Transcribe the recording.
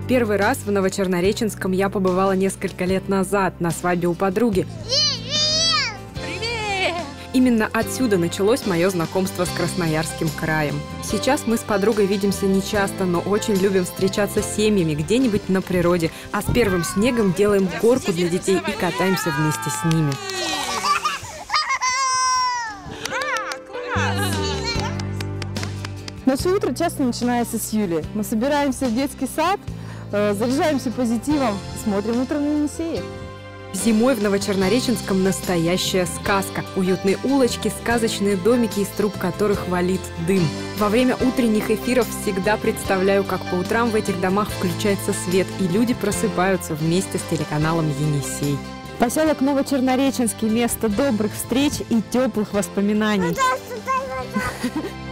Первый раз в Новочернореченском я побывала несколько лет назад на свадьбе у подруги. Именно отсюда началось мое знакомство с Красноярским краем. Сейчас мы с подругой видимся нечасто, но очень любим встречаться с семьями где-нибудь на природе, а с первым снегом делаем горку для детей и катаемся вместе с ними. Наше утро часто начинается с Юли. Мы собираемся в детский сад, заряжаемся позитивом, смотрим «Утро на Енисее». Зимой в Новочернореченском настоящая сказка. Уютные улочки, сказочные домики, из труб которых валит дым. Во время утренних эфиров всегда представляю, как по утрам в этих домах включается свет, и люди просыпаются вместе с телеканалом «Енисей». Поселок Новочернореченский – место добрых встреч и теплых воспоминаний.